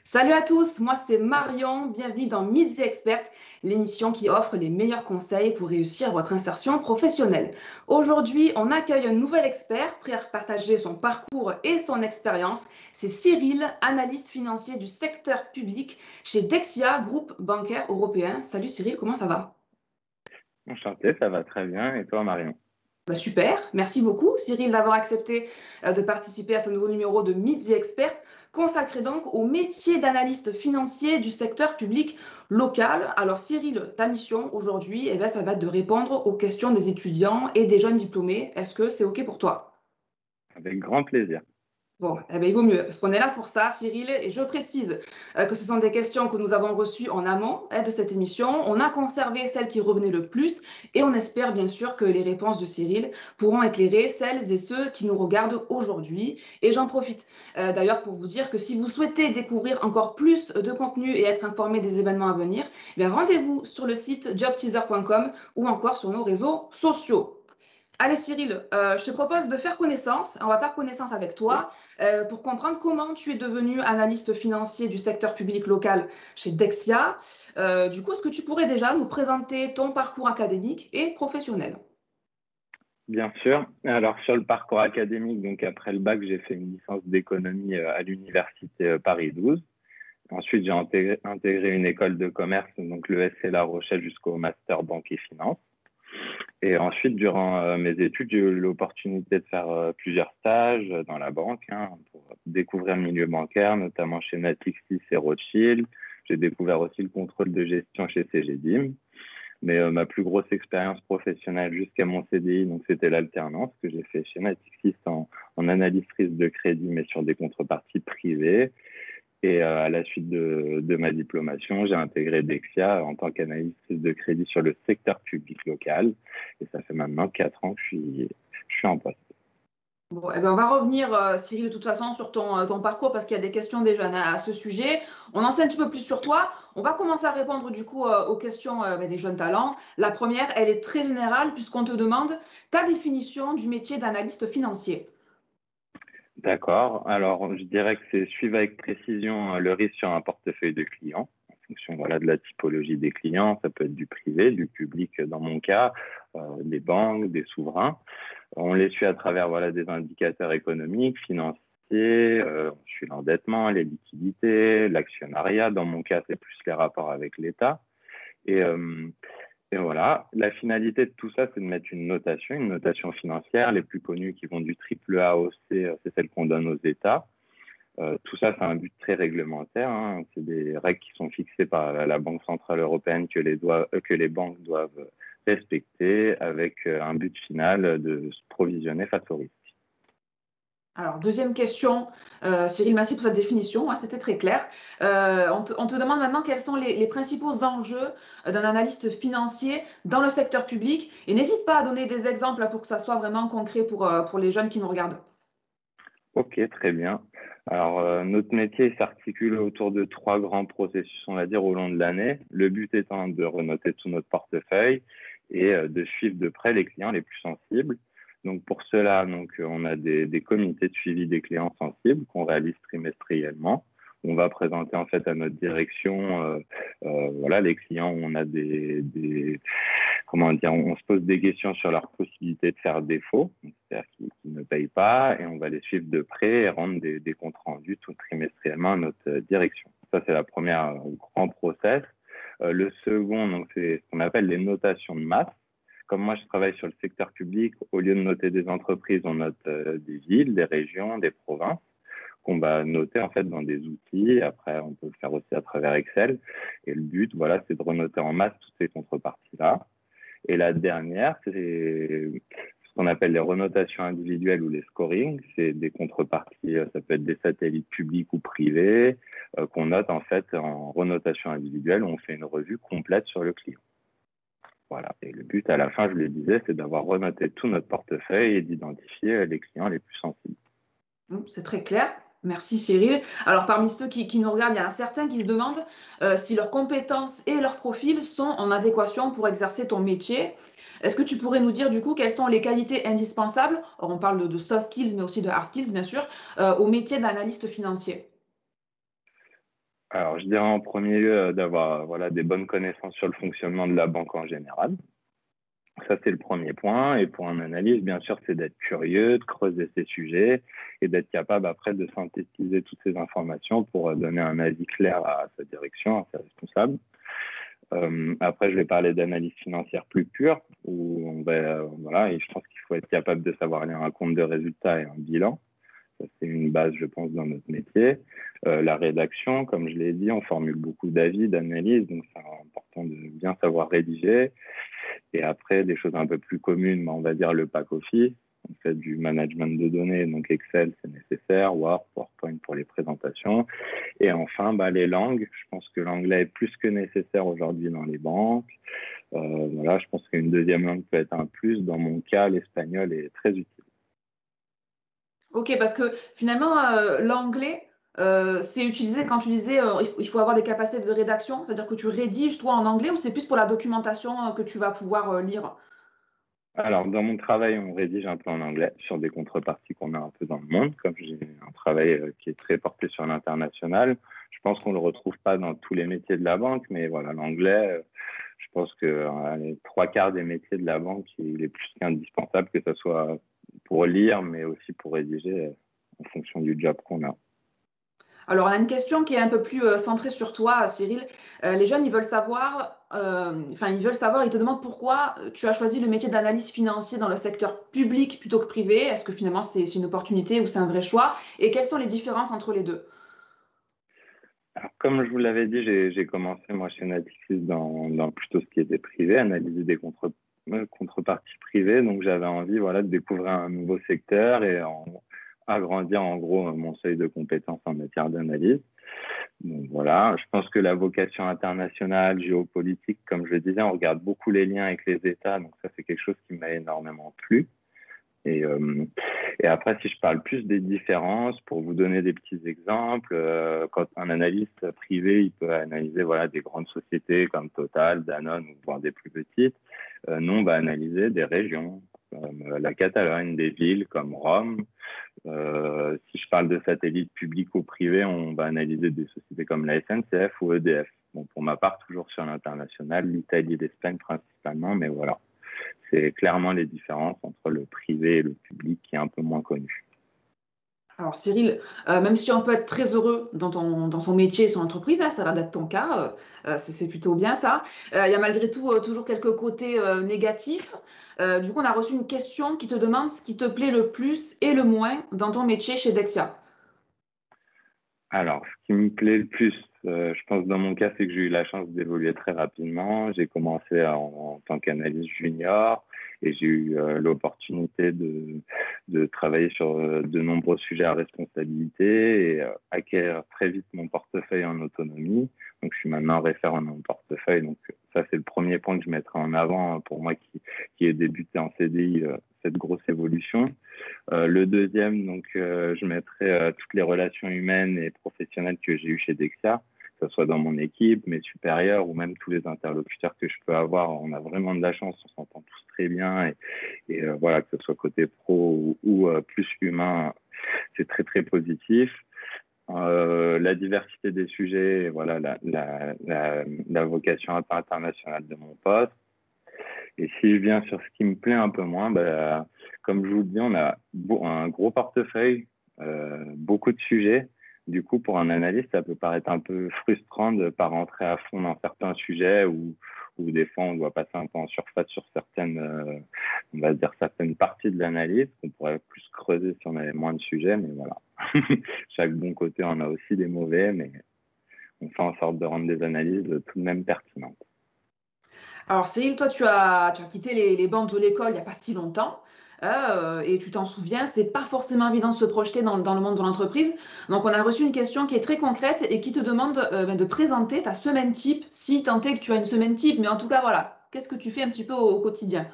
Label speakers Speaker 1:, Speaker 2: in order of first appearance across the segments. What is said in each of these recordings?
Speaker 1: Salut à tous, moi c'est Marion, bienvenue dans Meet the Expert, l'émission qui offre les meilleurs conseils pour réussir votre insertion professionnelle. Aujourd'hui, on accueille un nouvel expert prêt à partager son parcours et son expérience. C'est Cyril, analyste financier du secteur public chez Dexia, groupe bancaire européen. Salut Cyril, comment ça va?
Speaker 2: Enchanté, ça va très bien. Et toi, Marion?
Speaker 1: Bah, super, merci beaucoup Cyril d'avoir accepté de participer à ce nouveau numéro de Meet the Expert, consacré donc au métier d'analyste financier du secteur public local. Alors Cyril, ta mission aujourd'hui, eh ben, ça va être de répondre aux questions des étudiants et des jeunes diplômés. Est-ce que c'est OK pour toi?
Speaker 2: Avec grand plaisir.
Speaker 1: Bon, eh ben, il vaut mieux, parce qu'on est là pour ça, Cyril, et je précise que ce sont des questions que nous avons reçues en amont de cette émission. On a conservé celles qui revenaient le plus, et on espère bien sûr que les réponses de Cyril pourront éclairer celles et ceux qui nous regardent aujourd'hui. Et j'en profite d'ailleurs pour vous dire que si vous souhaitez découvrir encore plus de contenu et être informé des événements à venir, eh bien, rendez-vous sur le site jobteaser.com ou encore sur nos réseaux sociaux. Allez Cyril, je te propose de faire connaissance. On va faire connaissance avec toi pour comprendre comment tu es devenu analyste financier du secteur public local chez Dexia. Du coup, est-ce que tu pourrais déjà nous présenter ton parcours académique et professionnel?
Speaker 2: Bien sûr. Alors, sur le parcours académique, donc après le bac, j'ai fait une licence d'économie à l'université Paris 12. Ensuite, j'ai intégré une école de commerce, donc le l'ESC La Rochelle, jusqu'au master banque et finance. Et ensuite, durant mes études, j'ai eu l'opportunité de faire plusieurs stages dans la banque pour découvrir le milieu bancaire, notamment chez Natixis et Rothschild. J'ai découvert aussi le contrôle de gestion chez CGDIM. Mais ma plus grosse expérience professionnelle jusqu'à mon CDI, donc c'était l'alternance que j'ai fait chez Natixis en analyse risque de crédit, mais sur des contreparties privées. Et à la suite de ma diplomation, j'ai intégré Dexia en tant qu'analyste de crédit sur le secteur public local. Et ça fait maintenant 4 ans que je suis en poste.
Speaker 1: Bon, eh ben, on va revenir, Cyril, de toute façon, sur ton parcours parce qu'il y a des questions des jeunes à ce sujet. On en sait un petit peu plus sur toi. On va commencer à répondre du coup aux questions des jeunes talents. La première, elle est très générale puisqu'on te demande ta définition du métier d'analyste financier.
Speaker 2: D'accord. Alors, je dirais que c'est suivre avec précision le risque sur un portefeuille de clients en fonction voilà, de la typologie des clients. Ça peut être du privé, du public dans mon cas, des banques, des souverains. On les suit à travers voilà, des indicateurs économiques, financiers. On suit l'endettement, les liquidités, l'actionnariat. Dans mon cas, c'est plus les rapports avec l'État. Et, euh, et voilà, la finalité de tout ça, c'est de mettre une notation financière. Les plus connues qui vont du triple A au C, c'est celle qu'on donne aux États. Tout ça, c'est un but très réglementaire. C'est des règles qui sont fixées par la Banque centrale européenne que les banques doivent respecter avec un but final de se provisionner face au risque.
Speaker 1: Alors, deuxième question, Cyril, merci pour cette définition, hein, c'était très clair. On te demande maintenant quels sont les principaux enjeux d'un analyste financier dans le secteur public. Et n'hésite pas à donner des exemples là, pour que ça soit vraiment concret pour les jeunes qui nous regardent.
Speaker 2: Ok, très bien. Alors, notre métier s'articule autour de 3 grands processus, on va dire, au long de l'année. Le but étant de renoter tout notre portefeuille et de suivre de près les clients les plus sensibles. Donc, pour cela, on a des comités de suivi des clients sensibles qu'on réalise trimestriellement. On va présenter en fait à notre direction, voilà, les clients où on a comment dire, on se pose des questions sur leur possibilité de faire défaut, c'est-à-dire qu'ils ne payent pas, et on va les suivre de près et rendre des comptes rendus tout trimestriellement à notre direction. Ça, c'est la première grand process. Le second, donc, c'est ce qu'on appelle les notations de masse. Comme moi, je travaille sur le secteur public, au lieu de noter des entreprises, on note des villes, des régions, des provinces qu'on va noter en fait dans des outils. Après, on peut le faire aussi à travers Excel. Et le but, voilà, c'est de renoter en masse toutes ces contreparties-là. Et la dernière, c'est ce qu'on appelle les renotations individuelles ou les scorings. C'est des contreparties, ça peut être des satellites publics ou privés, qu'on note en fait en renotation individuelle où on fait une revue complète sur le client. Voilà. Et le but à la fin, je le disais, c'est d'avoir renoté tout notre portefeuille et d'identifier les clients les plus sensibles.
Speaker 1: C'est très clair. Merci Cyril. Alors parmi ceux qui nous regardent, il y en a certains qui se demandent si leurs compétences et leurs profils sont en adéquation pour exercer ton métier. Est-ce que tu pourrais nous dire du coup quelles sont les qualités indispensables, alors on parle de soft skills mais aussi de hard skills bien sûr, au métier d'analyste financier?
Speaker 2: Alors, je dirais en premier lieu d'avoir voilà, des bonnes connaissances sur le fonctionnement de la banque en général. Ça, c'est le premier point. Et pour un analyste, bien sûr, c'est d'être curieux, de creuser ces sujets et d'être capable après de synthétiser toutes ces informations pour donner un avis clair à sa direction, à ses responsables. Après, je vais parler d'analyse financière plus pure, où on va, voilà, et je pense qu'il faut être capable de savoir lire un compte de résultats et un bilan. Ça, c'est une base, je pense, dans notre métier. La rédaction, comme je l'ai dit, on formule beaucoup d'avis, d'analyses, donc c'est important de bien savoir rédiger. Et après, des choses un peu plus communes, on va dire le pack office. On fait du management de données, donc Excel, c'est nécessaire, Word, PowerPoint pour les présentations. Et enfin, les langues. Je pense que l'anglais est plus que nécessaire aujourd'hui dans les banques. Voilà, je pense qu'une deuxième langue peut être un plus. Dans mon cas, l'espagnol est très utile.
Speaker 1: Ok, parce que finalement, l'anglais, c'est utilisé quand tu disais il faut avoir des capacités de rédaction, c'est-à-dire que tu rédiges toi en anglais ou c'est plus pour la documentation que tu vas pouvoir lire?
Speaker 2: Alors, dans mon travail, on rédige un peu en anglais sur des contreparties qu'on a un peu dans le monde, comme j'ai un travail qui est très porté sur l'international. Je pense qu'on ne le retrouve pas dans tous les métiers de la banque, mais voilà, l'anglais, je pense que les trois quarts des métiers de la banque, il est plus qu'indispensable, que ce soit pour lire, mais aussi pour rédiger en fonction du job qu'on a.
Speaker 1: Alors, on a une question qui est un peu plus centrée sur toi, Cyril. Les jeunes, ils veulent savoir, ils te demandent pourquoi tu as choisi le métier d'analyse financier dans le secteur public plutôt que privé. Est-ce que finalement c'est une opportunité ou c'est un vrai choix? Et quelles sont les différences entre les deux?
Speaker 2: Alors, comme je vous l'avais dit, j'ai commencé moi chez Natixis dans plutôt ce qui était privé, analyser des contreparties privées. Donc j'avais envie voilà, de découvrir un nouveau secteur et agrandir en gros mon seuil de compétences en matière d'analyse. Donc voilà, je pense que la vocation internationale, géopolitique, comme je le disais, on regarde beaucoup les liens avec les États. Donc ça, c'est quelque chose qui m'a énormément plu. Et, euh, et après, si je parle plus des différences, pour vous donner des petits exemples, quand un analyste privé, il peut analyser voilà, des grandes sociétés comme Total, Danone, ou voire des plus petites. Nous, on va analyser des régions comme la Catalogne, des villes comme Rome. Si je parle de satellites publics ou privés, on va analyser des sociétés comme la SNCF ou EDF. Bon, pour ma part, toujours sur l'international, l'Italie, l'Espagne principalement, mais voilà. C'est clairement les différences entre le privé et le public qui est un peu moins connu.
Speaker 1: Alors Cyril, même si on peut être très heureux dans son métier et son entreprise, hein, ça a l'air d'être ton cas, c'est plutôt bien ça. Il y a malgré tout toujours quelques côtés négatifs. Du coup, on a reçu une question qui te demande ce qui te plaît le plus et le moins dans ton métier chez Dexia.
Speaker 2: Alors, ce qui me plaît le plus, je pense dans mon cas, c'est que j'ai eu la chance d'évoluer très rapidement. J'ai commencé en tant qu'analyste junior et j'ai eu l'opportunité de travailler sur de nombreux sujets à responsabilité et acquérir très vite mon portefeuille en autonomie. Donc, je suis maintenant référent dans mon portefeuille. Donc, ça, c'est le premier point que je mettrai en avant pour moi qui ai débuté en CDI, cette grosse évolution. Le deuxième, donc, je mettrai toutes les relations humaines et professionnelles que j'ai eues chez Dexia, que ce soit dans mon équipe, mes supérieurs ou même tous les interlocuteurs que je peux avoir. On a vraiment de la chance, on s'entend tous très bien et voilà, que ce soit côté pro ou plus humain, c'est très très positif. La diversité des sujets, voilà, la vocation internationale de mon poste. Et si je viens sur ce qui me plaît un peu moins, comme je vous le dis, on a un gros portefeuille, beaucoup de sujets. Du coup, pour un analyste, ça peut paraître un peu frustrant de ne pas rentrer à fond dans certains sujets ou des fois, on doit passer un peu en surface sur certaines, on va dire, certaines parties de l'analyse qu'on pourrait plus creuser si on avait moins de sujets. Mais voilà, chaque bon côté en a aussi des mauvais, mais on fait en sorte de rendre des analyses tout de même pertinentes.
Speaker 1: Alors Cyril, toi, tu as quitté les bancs de l'école il n'y a pas si longtemps. Et tu t'en souviens, c'est pas forcément évident de se projeter dans le monde de l'entreprise. Donc, on a reçu une question qui est très concrète et qui te demande de présenter ta semaine type, si tant est que tu as une semaine type. Mais en tout cas, voilà, qu'est-ce que tu fais un petit peu au quotidien?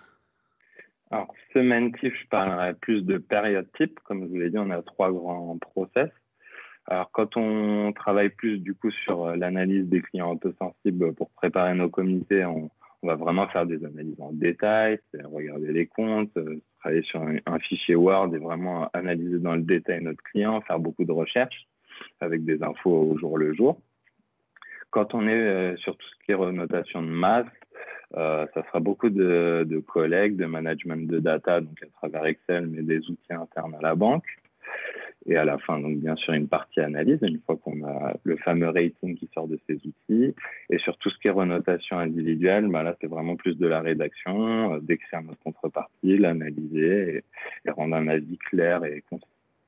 Speaker 2: Alors, semaine type, je parlerai plus de période type. Comme je vous l'ai dit, on a trois grands process. Alors, quand on travaille plus du coup sur l'analyse des clients un peu sensibles pour préparer nos comités, on va vraiment faire des analyses en détail, c'est regarder les comptes, travailler sur un fichier Word et vraiment analyser dans le détail notre client, faire beaucoup de recherches avec des infos au jour le jour. Quand on est sur tout ce qui est renotation de masse, ça sera beaucoup de collègues, de management de data, donc à travers Excel, mais des outils internes à la banque. Et à la fin, donc bien sûr, une partie analyse, une fois qu'on a le fameux rating qui sort de ces outils. Et sur tout ce qui est renotation individuelle, bah là, c'est vraiment plus de la rédaction, d'écrire notre contrepartie, l'analyser et rendre un avis clair et concis.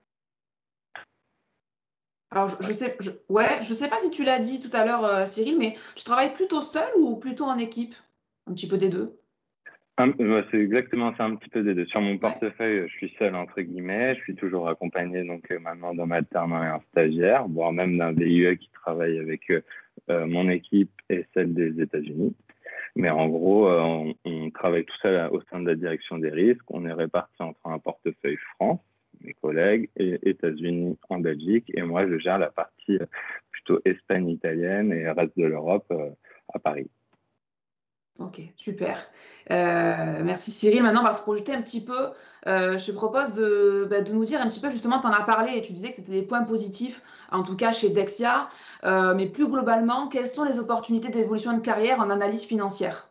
Speaker 1: Alors, ouais, je sais pas si tu l'as dit tout à l'heure, Cyril, mais tu travailles plutôt seul ou plutôt en équipe? Un petit peu des deux.
Speaker 2: Ouais, c'est exactement ça, un petit peu des deux. Sur mon
Speaker 1: Ouais.
Speaker 2: portefeuille, je suis seul, entre guillemets. Je suis toujours accompagné, donc maintenant d'un alternant et un stagiaire, voire même d'un VIE qui travaille avec mon équipe et celle des États-Unis. Mais en gros, on travaille tout seul au sein de la direction des risques. On est répartis entre un portefeuille France, mes collègues, et États-Unis en Belgique. Et moi, je gère la partie plutôt Espagne, italienne et reste de l'Europe à Paris.
Speaker 1: Ok, super. Merci Cyril. Maintenant, on va se projeter un petit peu. Je te propose de nous dire un petit peu, justement, tu en as parlé et tu disais que c'était des points positifs, en tout cas chez Dexia. Mais plus globalement, quelles sont les opportunités d'évolution de carrière en analyse financière?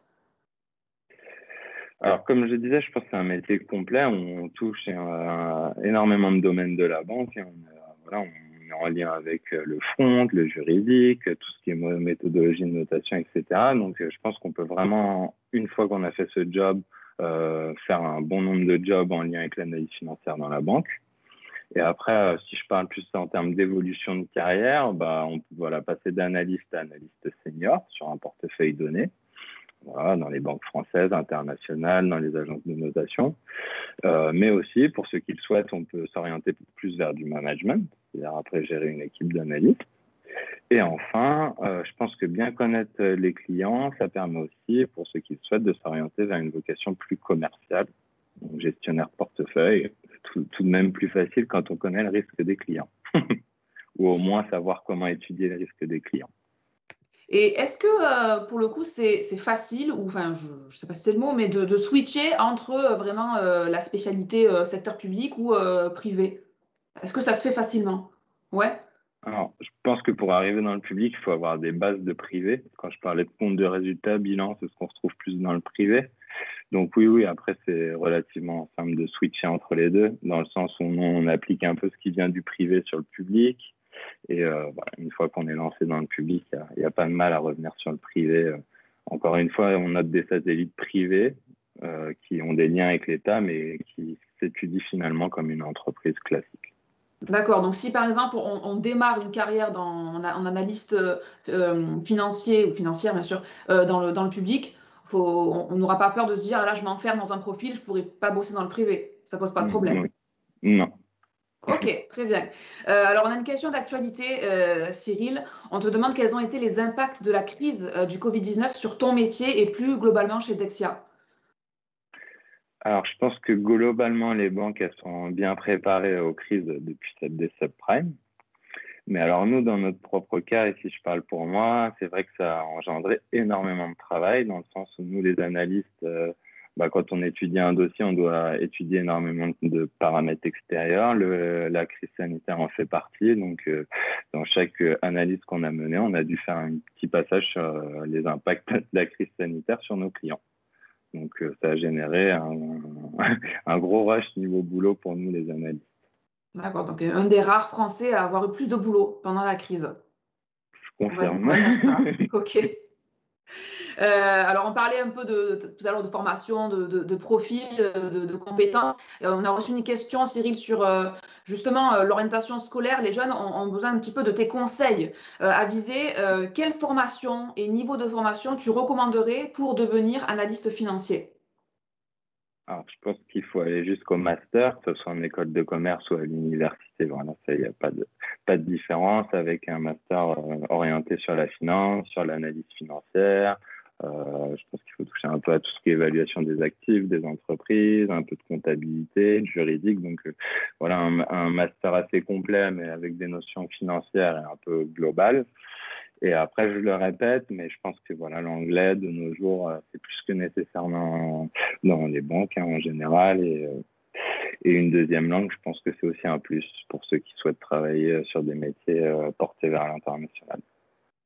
Speaker 2: Alors, comme je disais, je pense que c'est un métier complet. On touche énormément de domaines de la banque. Et voilà, on est en lien avec le front, le juridique, tout ce qui est méthodologie de notation, etc. Donc, je pense qu'on peut vraiment, une fois qu'on a fait ce job, faire un bon nombre de jobs en lien avec l'analyse financière dans la banque. Et après, si je parle plus en termes d'évolution de carrière, bah, on peut voilà, passer d'analyste à analyste senior sur un portefeuille donné. Voilà, dans les banques françaises, internationales, dans les agences de notation. Mais aussi, pour ceux qui le souhaitent, on peut s'orienter plus vers du management, c'est-à-dire après gérer une équipe d'analystes. Et enfin, je pense que bien connaître les clients, ça permet aussi, pour ceux qui le souhaitent, de s'orienter vers une vocation plus commerciale. Donc, gestionnaire de portefeuille, tout de même plus facile quand on connaît le risque des clients, ou au moins savoir comment étudier le risque des clients.
Speaker 1: Et est-ce que, pour le coup, c'est facile, ou enfin, je ne sais pas si c'est le mot, mais de switcher entre vraiment la spécialité secteur public ou privé? Est-ce que ça se fait facilement? Ouais.
Speaker 2: Alors, je pense que pour arriver dans le public, il faut avoir des bases de privé. Quand je parlais de compte de résultats, bilan, c'est ce qu'on retrouve plus dans le privé. Donc oui, après, c'est relativement simple de switcher entre les deux, dans le sens où on applique un peu ce qui vient du privé sur le public. Et voilà, une fois qu'on est lancé dans le public, il y a pas de mal à revenir sur le privé. Encore une fois, on note des satellites privés qui ont des liens avec l'État, mais qui s'étudient finalement comme une entreprise classique.
Speaker 1: D'accord. Donc, si par exemple, on démarre une carrière en analyste financier ou financière, bien sûr, dans le public, on n'aura pas peur de se dire, ah là, je m'enferme dans un profil, je ne pourrai pas bosser dans le privé. Ça pose pas de problème.
Speaker 2: Oui. Non.
Speaker 1: Ok, très bien. Alors, on a une question d'actualité, Cyril. On te demande quels ont été les impacts de la crise du Covid-19 sur ton métier et plus globalement chez Dexia.
Speaker 2: Alors, je pense que globalement, les banques, elles sont bien préparées aux crises depuis celle des subprimes. Mais alors, nous, dans notre propre cas, et si je parle pour moi, c'est vrai que ça a engendré énormément de travail, dans le sens où nous, les analystes, quand on étudie un dossier, on doit étudier énormément de paramètres extérieurs. La crise sanitaire en fait partie. Donc, dans chaque analyse qu'on a menée, on a dû faire un petit passage sur les impacts de la crise sanitaire sur nos clients. Donc, ça a généré un gros rush niveau boulot pour nous, les analystes.
Speaker 1: D'accord, donc un des rares Français à avoir eu plus de boulot pendant la crise.
Speaker 2: Je
Speaker 1: On
Speaker 2: confirme.
Speaker 1: va dire ça. Ok. Alors, on parlait un peu tout à l'heure de formation, de profil, de compétences. On a reçu une question, Cyril, sur justement l'orientation scolaire. Les jeunes ont besoin un petit peu de tes conseils avisés. Quelle formation et niveau de formation tu recommanderais pour devenir analyste financier?
Speaker 2: Alors, je pense qu'il faut aller jusqu'au master, que ce soit en école de commerce ou à l'université. Voilà, ça, il n'y a pas de différence avec un master orienté sur la finance, sur l'analyse financière. Je pense qu'il faut toucher un peu à tout ce qui est évaluation des actifs, des entreprises, un peu de comptabilité, de juridique. Donc, voilà, un master assez complet, mais avec des notions financières et un peu globales. Et après, je le répète, mais je pense que voilà, l'anglais de nos jours, c'est plus que nécessaire dans les banques en général. Et une deuxième langue, je pense que c'est aussi un plus pour ceux qui souhaitent travailler sur des métiers portés vers l'international.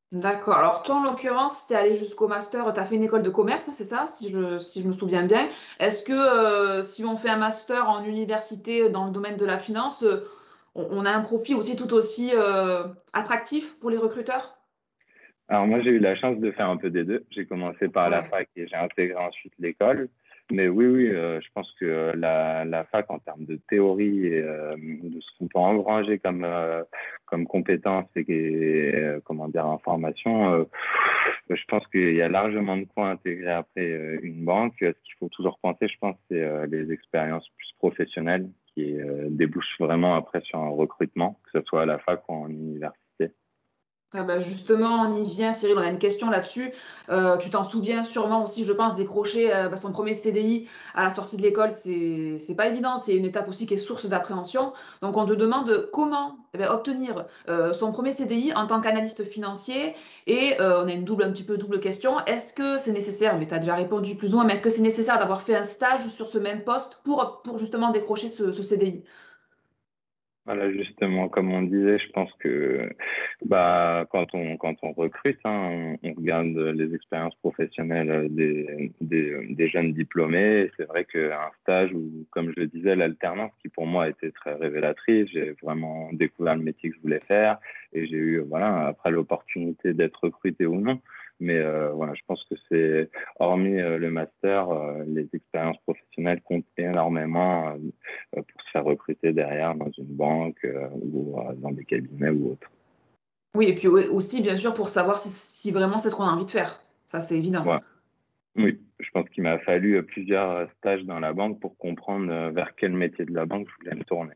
Speaker 1: D'accord. Alors, toi, en l'occurrence, tu es allé jusqu'au master, tu as fait une école de commerce, hein, c'est ça, si je me souviens bien. Est-ce que si on fait un master en université dans le domaine de la finance, on a un profil aussi tout aussi attractif pour les recruteurs?
Speaker 2: Alors moi, j'ai eu la chance de faire un peu des deux. J'ai commencé par la
Speaker 1: Ouais.
Speaker 2: fac et j'ai intégré ensuite l'école. Mais oui, oui, je pense que la fac, en termes de théorie et de ce qu'on peut engranger comme compétences comment dire, information, je pense qu'il y a largement de quoi intégrer après une banque. Ce qu'il faut toujours penser, je pense, c'est les expériences plus professionnelles qui débouchent vraiment après sur un recrutement, que ce soit à la fac ou en université.
Speaker 1: Ah bah, justement, on y vient, Cyril, on a une question là-dessus. Tu t'en souviens sûrement aussi, je pense, décrocher son premier CDI à la sortie de l'école, c'est pas évident, c'est une étape aussi qui est source d'appréhension. Donc, on te demande comment obtenir son premier CDI en tant qu'analyste financier. Et on a une un petit peu double question. Est-ce que c'est nécessaire, mais tu as déjà répondu plus ou moins, mais est-ce que c'est nécessaire d'avoir fait un stage sur ce même poste pour justement décrocher ce CDI?
Speaker 2: Voilà, justement, comme on disait, je pense que quand on recrute, hein, on regarde les expériences professionnelles des jeunes diplômés. Et c'est vrai qu'un stage ou, comme je le disais, l'alternance, qui pour moi a été très révélatrice, j'ai vraiment découvert le métier que je voulais faire et j'ai eu, voilà, après l'opportunité d'être recruté ou non. Mais voilà, je pense que c'est, hormis le master, les expériences professionnelles comptent énormément pour se faire recruter derrière dans une banque ou dans des cabinets ou autre.
Speaker 1: Oui, et puis aussi, bien sûr, pour savoir si vraiment c'est ce qu'on a envie de faire. Ça, c'est évident.
Speaker 2: Voilà. Oui, je pense qu'il m'a fallu plusieurs stages dans la banque pour comprendre vers quel métier de la banque je voulais me tourner.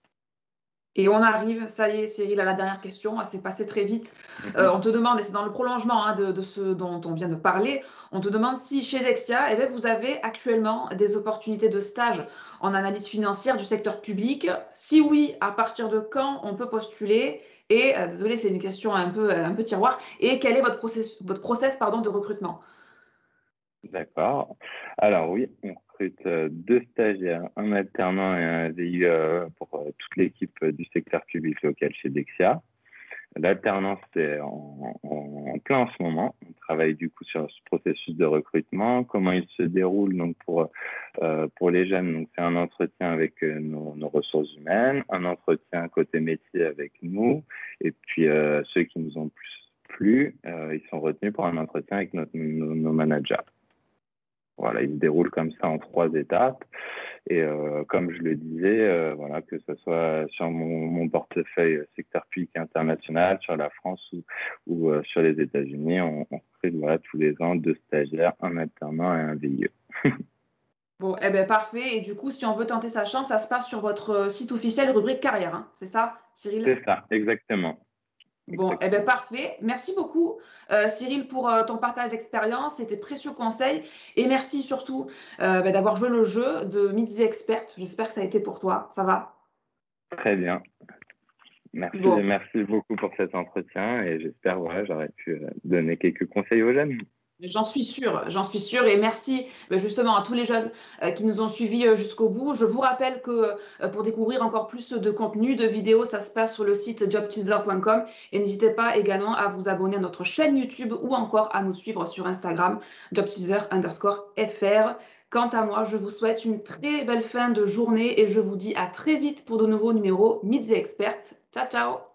Speaker 1: Et on arrive, ça y est, Cyril, à la dernière question. Ah, c'est passé très vite.
Speaker 2: Mhm.
Speaker 1: On te demande, et c'est dans le prolongement hein, de ce dont on vient de parler, on te demande si chez Dexia, eh bien, vous avez actuellement des opportunités de stage en analyse financière du secteur public. Si oui, à partir de quand on peut postuler? Et, désolé, c'est une question un peu tiroir. Et quel est votre process pardon, de recrutement?
Speaker 2: D'accord. Alors oui, on recrute deux stagiaires, un alternant et un VIE pour toute l'équipe du secteur public local chez Dexia. L'alternance, c'est en plein en ce moment. On travaille du coup sur ce processus de recrutement, comment il se déroule donc pour les jeunes. Donc c'est un entretien avec nos ressources humaines, un entretien côté métier avec nous, et puis ceux qui nous ont plus plu, ils sont retenus pour un entretien avec nos managers. Voilà, il se déroule comme ça en trois étapes. Et comme je le disais, voilà, que ce soit sur mon portefeuille secteur public international, sur la France ou sur les États-Unis, on recrute voilà, tous les ans deux stagiaires, un alternant et un VIE.
Speaker 1: Bon, eh ben parfait. Et du coup, si on veut tenter sa chance, ça se passe sur votre site officiel, rubrique carrière, hein. C'est ça, Cyril?
Speaker 2: C'est ça, exactement.
Speaker 1: Bon, eh ben
Speaker 2: Exactement.
Speaker 1: parfait. Merci beaucoup, Cyril, pour ton partage d'expérience et tes précieux conseils. Et merci surtout d'avoir joué le jeu de Meet the Expert. J'espère que ça a été pour toi. Ça va?
Speaker 2: Très bien. Merci,
Speaker 1: Bon,
Speaker 2: merci beaucoup pour cet entretien et j'espère voilà, j'aurais pu donner quelques conseils aux jeunes.
Speaker 1: j'en suis sûre, j'en suis sûre. Et merci justement à tous les jeunes qui nous ont suivis jusqu'au bout. Je vous rappelle que pour découvrir encore plus de contenu, de vidéos, ça se passe sur le site jobteaser.com. Et n'hésitez pas également à vous abonner à notre chaîne YouTube ou encore à nous suivre sur Instagram, jobteaser_fr. Quant à moi, je vous souhaite une très belle fin de journée et je vous dis à très vite pour de nouveaux numéros Meet the Expert. Ciao, ciao!